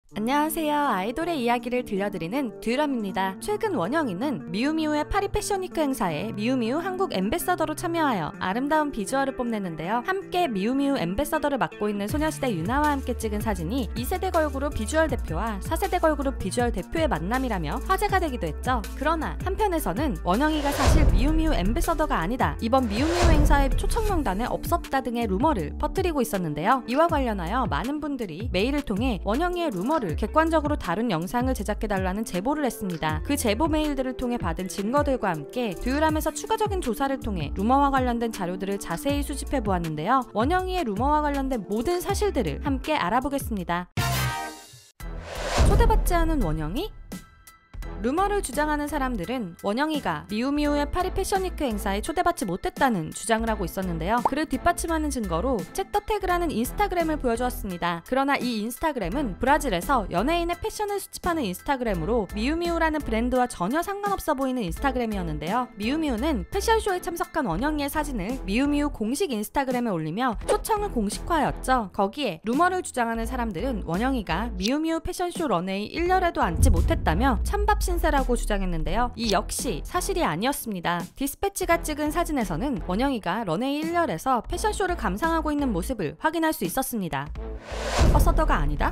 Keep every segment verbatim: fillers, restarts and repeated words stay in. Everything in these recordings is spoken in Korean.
안녕하세요. 아이돌의 이야기를 들려드리는 듀람입니다. 최근 원영이는 미우미우의 파리 패션위크 행사에 미우미우 한국 엠베서더로 참여하여 아름다운 비주얼을 뽐냈는데요. 함께 미우미우 엠베서더를 맡고 있는 소녀시대 유나와 함께 찍은 사진이 이 세대 걸그룹 비주얼 대표와 사 세대 걸그룹 비주얼 대표의 만남이라며 화제가 되기도 했죠. 그러나 한편에서는 원영이가 사실 미우미우 엠베서더가 아니다, 이번 미우미우 행사의 초청 명단에 없었다 등의 루머를 퍼뜨리고 있었는데요. 이와 관련하여 많은 분들이 메일을 통해 원영이의 루머 를 객관적으로 다룬 영상을 제작해달라는 제보를 했습니다. 그 제보 메일들을 통해 받은 증거들과 함께 듀람에서 추가적인 조사를 통해 루머와 관련된 자료들을 자세히 수집해 보았는데요. 원영이의 루머와 관련된 모든 사실들을 함께 알아보겠습니다. 초대받지 않은 원영이? 루머를 주장하는 사람들은 원영이가 미우미우의 파리 패션위크 행사에 초대받지 못했다는 주장을 하고 있었는데요. 그를 뒷받침하는 증거로 챗더태그라는 인스타그램을 보여주었습니다. 그러나 이 인스타그램은 브라질에서 연예인의 패션을 수집하는 인스타그램으로 미우미우라는 브랜드와 전혀 상관없어 보이는 인스타그램이었는데요. 미우미우는 패션쇼에 참석한 원영이의 사진을 미우미우 공식 인스타그램에 올리며 초청을 공식화하였죠. 거기에 루머를 주장하는 사람들은 원영이가 미우미우 패션쇼 런웨이 일 열에도 앉지 못했다며 찬밥 신세라고 주장했는데요. 이 역시 사실이 아니었습니다. 디스패치가 찍은 사진에서는 원영이가 런웨이 일 열에서 패션쇼를 감상하고 있는 모습을 확인할 수 있었습니다. 엠버서더가 아니다?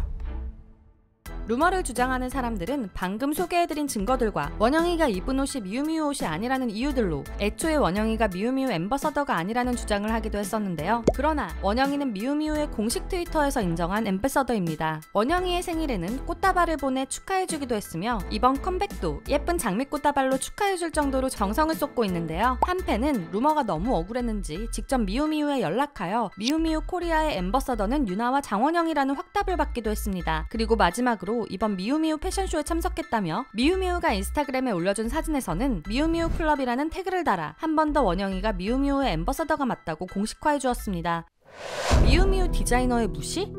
루머를 주장하는 사람들은 방금 소개해드린 증거들과 원영이가 입은 옷이 미우미우 옷이 아니라는 이유들로 애초에 원영이가 미우미우 엠버서더가 아니라는 주장을 하기도 했었는데요. 그러나 원영이는 미우미우의 공식 트위터에서 인정한 엠버서더입니다. 원영이의 생일에는 꽃다발을 보내 축하해주기도 했으며 이번 컴백도 예쁜 장미꽃다발로 축하해줄 정도로 정성을 쏟고 있는데요. 한 팬은 루머가 너무 억울했는지 직접 미우미우에 연락하여 미우미우 코리아의 엠버서더는 유나와 장원영이라는 확답을 받기도 했습니다. 그리고 마지막으로 이번 미우미우 패션쇼에 참석했다며 미우미우가 인스타그램에 올려준 사진에서는 미우미우 클럽이라는 태그를 달아 한 번 더 원영이가 미우미우의 엠버서더가 맞다고 공식화해주었습니다. 미우미우 디자이너의 무시?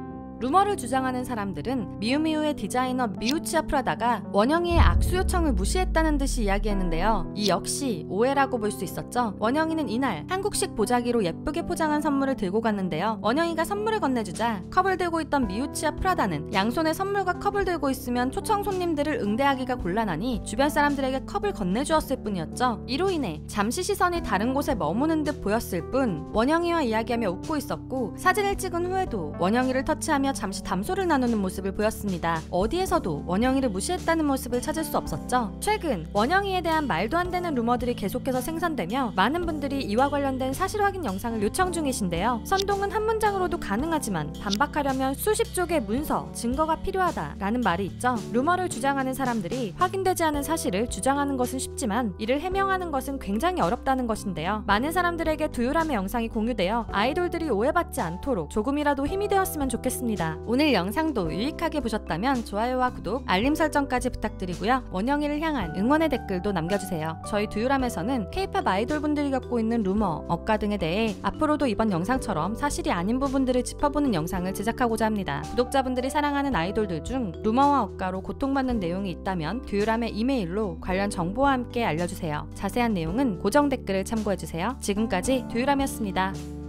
루머를 주장하는 사람들은 미우미우의 디자이너 미우치아 프라다가 원영이의 악수 요청을 무시했다는 듯이 이야기했는데요. 이 역시 오해라고 볼 수 있었죠. 원영이는 이날 한국식 보자기로 예쁘게 포장한 선물을 들고 갔는데요. 원영이가 선물을 건네주자 컵을 들고 있던 미우치아 프라다는 양손에 선물과 컵을 들고 있으면 초청 손님들을 응대하기가 곤란하니 주변 사람들에게 컵을 건네주었을 뿐이었죠. 이로 인해 잠시 시선이 다른 곳에 머무는 듯 보였을 뿐 원영이와 이야기하며 웃고 있었고, 사진을 찍은 후에도 원영이를 터치하며 잠시 담소를 나누는 모습을 보였습니다. 어디에서도 원영이를 무시했다는 모습을 찾을 수 없었죠. 최근 원영이에 대한 말도 안 되는 루머들이 계속해서 생산되며 많은 분들이 이와 관련된 사실 확인 영상을 요청 중이신데요. 선동은 한 문장으로도 가능하지만 반박하려면 수십 쪽의 문서, 증거가 필요하다라는 말이 있죠. 루머를 주장하는 사람들이 확인되지 않은 사실을 주장하는 것은 쉽지만 이를 해명하는 것은 굉장히 어렵다는 것인데요. 많은 사람들에게 듀람의 영상이 공유되어 아이돌들이 오해받지 않도록 조금이라도 힘이 되었으면 좋겠습니다. 오늘 영상도 유익하게 보셨다면 좋아요와 구독, 알림 설정까지 부탁드리고요. 원영이를 향한 응원의 댓글도 남겨주세요. 저희 듀람에서는 케이팝 아이돌분들이 겪고 있는 루머, 억가 등에 대해 앞으로도 이번 영상처럼 사실이 아닌 부분들을 짚어보는 영상을 제작하고자 합니다. 구독자분들이 사랑하는 아이돌들 중 루머와 억가로 고통받는 내용이 있다면 듀람의 이메일로 관련 정보와 함께 알려주세요. 자세한 내용은 고정 댓글을 참고해주세요. 지금까지 듀람이었습니다.